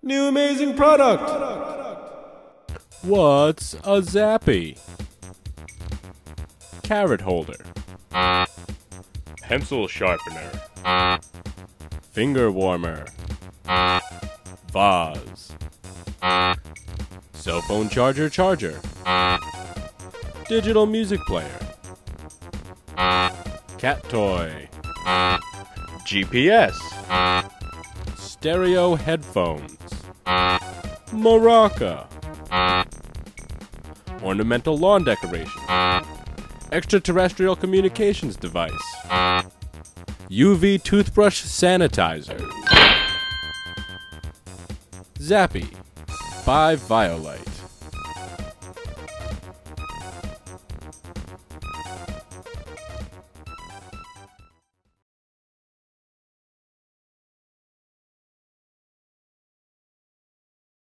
New amazing product! What's a Zapi? Carrot holder. Pencil sharpener. Finger warmer. Vase. Cell phone charger. Digital music player. Cat toy. GPS. Stereo headphones. Maraca. Ornamental lawn decoration. Extraterrestrial communications device. UV toothbrush sanitizer. Zapi by Violite.